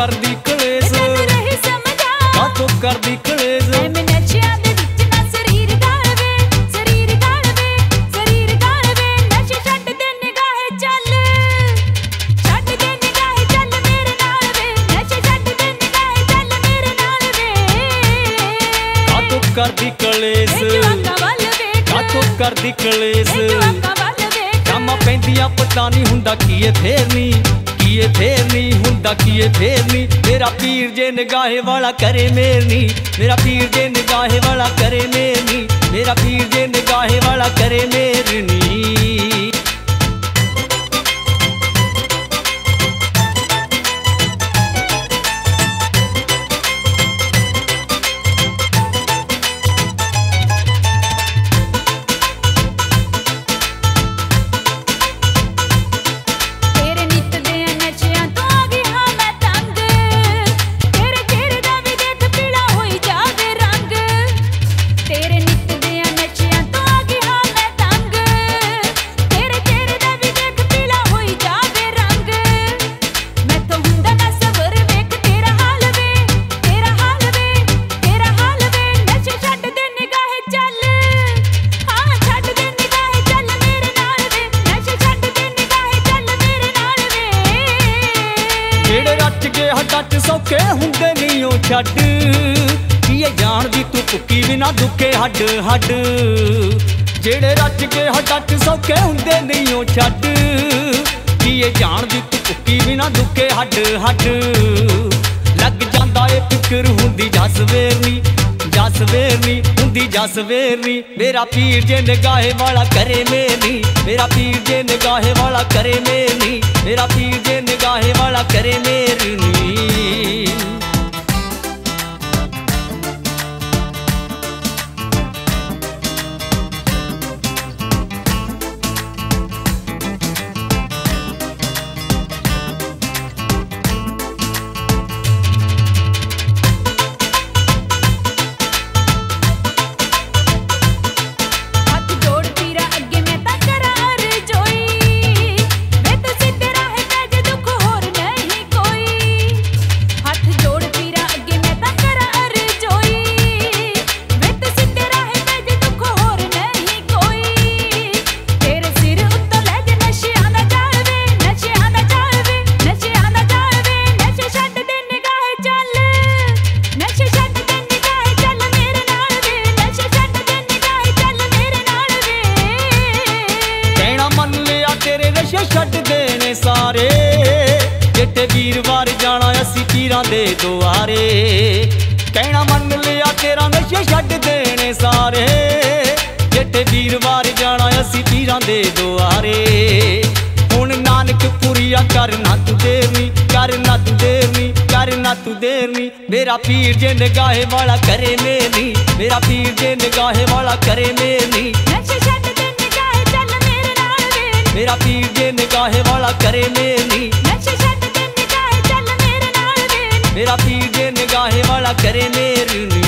कर दी कलेस का तो कर दी कलेस कर दी कलेस काथों कर दी कलेस शामां पैंदियां पता नहीं हुंदा कीए फेरनी हुंदा कीए फेरनी मेरा पीर जे निगाहे वाला करे मेरनी मेरा पीर जे निगाहे वाला करे मेरनी मेरा पीर जे निगाहे वाला करे मेरनी हट सौखे हुंदे नहीं ओ छड्ड कीए जान दी तू भुक्की बिना दुखे हड हड जेड़े रच के हट सौखे हुंदे नहीं ओ छड्ड कीए जान दी तू भुक्की बिना दुखे हड हड लग जांदा ए फिक्र हुंदी जस वेरनी हुंदी जस वेरनी मेरा पीर जे निगाहे वाला करे मेरनी मेरा पीर जे निगाहे वाला करे मेरनी मेरा पीर जे निगाहे वाला करे मेरनी छड्ड देने सारे जिथे वीरवार जाना असी पीरां दे दुआरे कहना मन लिया तेरा नशे छड्ड देने सारे जिथे वीरवार जाना असी पीरां दे दुआरे हुण नानक पुरिया करना तू देरनी करना तू देरनी करना तू देरनी मेरा पीर जे निगाहे वाला करे मेरनी मेरा पीर जे निगाहे वाला करे मेरनी मेरा पीर जे निगाहे वाला करे मेरनी मेरा पीर जे निगाहे वाला करे मेरनी।